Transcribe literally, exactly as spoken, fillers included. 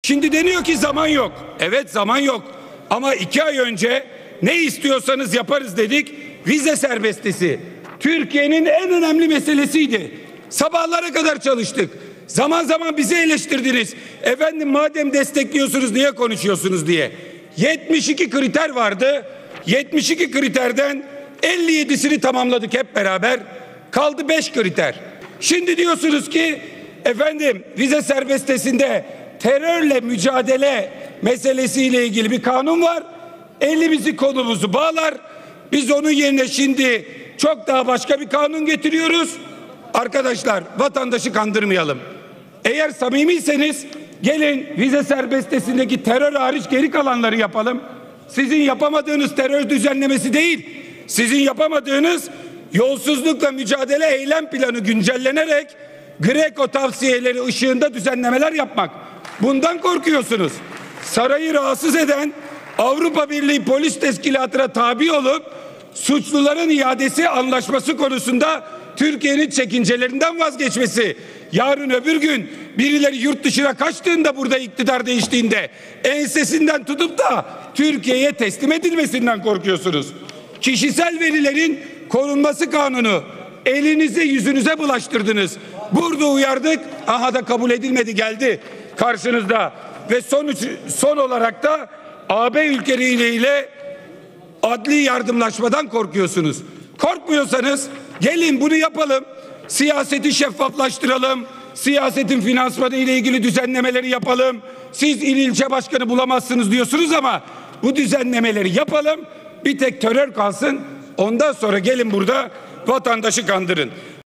Şimdi deniyor ki zaman yok. Evet, zaman yok. Ama iki ay önce ne istiyorsanız yaparız dedik. Vize serbestisi Türkiye'nin en önemli meselesiydi. Sabahlara kadar çalıştık. Zaman zaman bizi eleştirdiniz. Efendim madem destekliyorsunuz niye konuşuyorsunuz diye. yetmiş iki kriter vardı. yetmiş iki kriterden elli yedisini tamamladık hep beraber. Kaldı beş kriter. Şimdi diyorsunuz ki efendim vize serbestesinde terörle mücadele meselesiyle ilgili bir kanun var. Elimizi kolumuzu bağlar. Biz onun yerine şimdi çok daha başka bir kanun getiriyoruz. Arkadaşlar, vatandaşı kandırmayalım. Eğer samimiyseniz gelin vize serbestesindeki terör hariç geri kalanları yapalım. Sizin yapamadığınız terör düzenlemesi değil, sizin yapamadığınız yolsuzlukla mücadele eylem planı güncellenerek GRECO tavsiyeleri ışığında düzenlemeler yapmak. Bundan korkuyorsunuz. Sarayı rahatsız eden Avrupa Birliği Polis Teşkilatı'na tabi olup suçluların iadesi anlaşması konusunda Türkiye'nin çekincelerinden vazgeçmesi. Yarın öbür gün birileri yurt dışına kaçtığında, burada iktidar değiştiğinde ensesinden tutup da Türkiye'ye teslim edilmesinden korkuyorsunuz. Kişisel verilerin korunması kanunu elinizi yüzünüze bulaştırdınız. Burada uyardık. Aha da kabul edilmedi, geldi karşınızda. Ve sonuç, son olarak da A B ülkeleriyle adli yardımlaşmadan korkuyorsunuz. Korkmuyorsanız gelin bunu yapalım. Siyaseti şeffaflaştıralım. Siyasetin finansmanı ile ilgili düzenlemeleri yapalım. Siz il ilçe başkanı bulamazsınız diyorsunuz ama bu düzenlemeleri yapalım. Bir tek terör kalsın. Ondan sonra gelin burada vatandaşı kandırın.